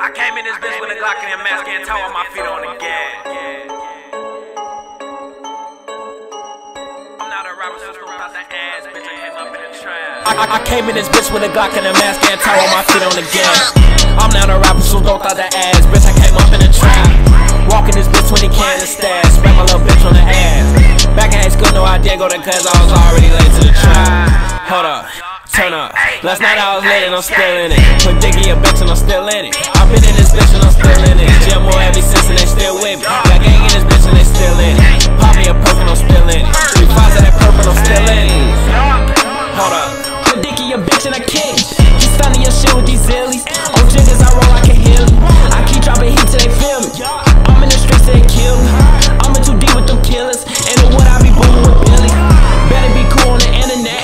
I came in this bitch with a Glock and a mask and toe on my feet on the gas. I'm not a rapper, so don't pop that ass, bitch. I came up in the trap. I came in this bitch with a Glock and a mask and toe on my feet on the gas. I'm not a rapper, so don't thought that ass, bitch. I came up in the trap. Walking this bitch 20 can of stash, smack my little bitch on the ass. Back in high school, no idea go there cause I was already late to the trap. Hold up. Turn up. Last night I was late and I'm still in it. Put dick in your bitch and I'm still in it. I've been in this bitch and I'm still in it. Jam more heavy since and they still with me. Got gang in this bitch and they still in it. Pop me a perk and I'm still in it. 3 5s of that perk and I'm still in it. Hold up. Put dick in your bitch and I kick. You stunning your shit with these zillies. On jiggers I roll like a hill. I keep dropping heat till they feel me. I'm in the streets till they kill me. I'm in too deep with them killers. And the wood I be booming with Billy. Better be cool on the internet.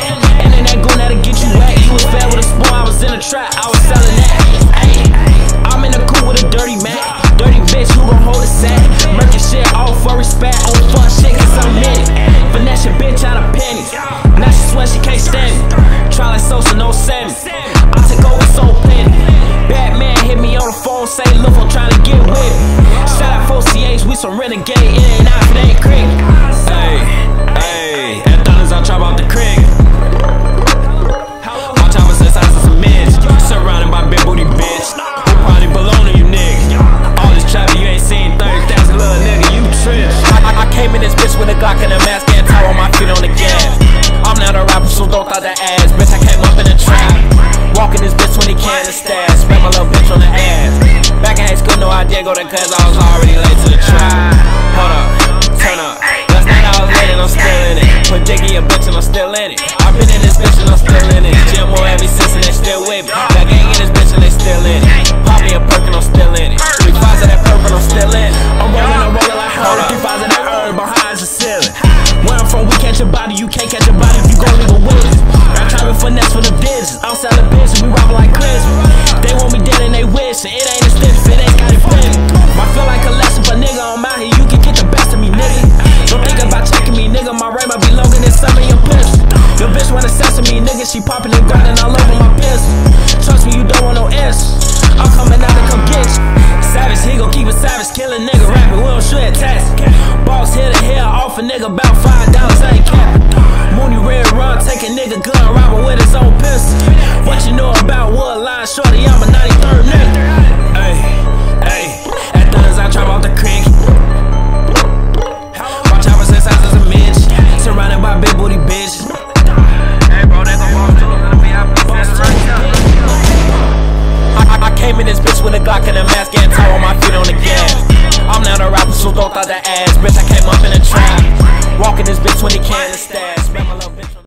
In a trap, I was selling that. Ay, I'm in the cool with a dirty man. Dirty bitch who gon' hold a sack. Murky shit, all for respect. On fun shit, cause I'm in it. Finesse your bitch out of pennies. Now she swear she can't stand me. Try like Sosa, no Sammy. I took over so plenty. Batman hit me on the phone, say, look, I'm trying to get with me. Shout out 4CH, we some renegade. It ain't out, it ain't cricket. Hey, hey, at Thunders, I chop out the cricket. Surrounded by big booty bitch, who probably belong to you niggas. All this traffic, you ain't seen 30,000 little nigga, you trip. I came in this bitch with a Glock and a mask and toe on my feet on the gas. I'm not a rapper, so don't thought that ass, bitch. I came up in the trap. Walking this bitch 20 can of stash, smack my little bitch on the ass. Back in high school, no idea go there cause I was already late to the trap. Hold up, turn up. Last night I was late and I'm still in it. Put dick in your bitch and I'm still in it. I've been in this bitch and I'm still in it. Jam more heavy since and they still with me. Still in it. Pop me a perk and I'm still in it. 3 5s of that perk and I'm still in it. I'm rolling like her. 3 5s of that herb behind the ceiling. Where I'm from, we catch your body. You can't catch your body if you gon' leave a witness. I'm trying to finesse for the digits. I'm selling bitches, we robbing like Christmas. They want me dead and they wish. It ain't a stiff, it ain't got it plenty. I feel like a lesson for nigga. I'm out here, you can get the best of me, nigga. Don't think about checking me, nigga. My rate might be longer than some of your pistols. Your bitch wanna sesame, nigga. She popping and grinding all over my pistol. Trust me, you don't want no answer. I'm coming out to come get you. Savage, he gon' keep it savage. Kill a nigga, rapping, we don't shoot at tax. Boss hit a hair off a nigga, about $5, I ain't capping. Mooney red run, take a nigga gun, robbing with his own pistol. What you know about Woodline, shorty, I'm a 93rd nigga. Ay, ay, at Thunders I trap off the creek. Watch out for since I was a midge. Surrounded by big booty bitches. Hey bro, they gon' walk through the VIP center right now. I came in this bitch with a Glock and a mask and toe on my feet on the gas. I'm not a rapper, so don't thought that ass, bitch. I came up in a trap. Walking this bitch 20 can of stash.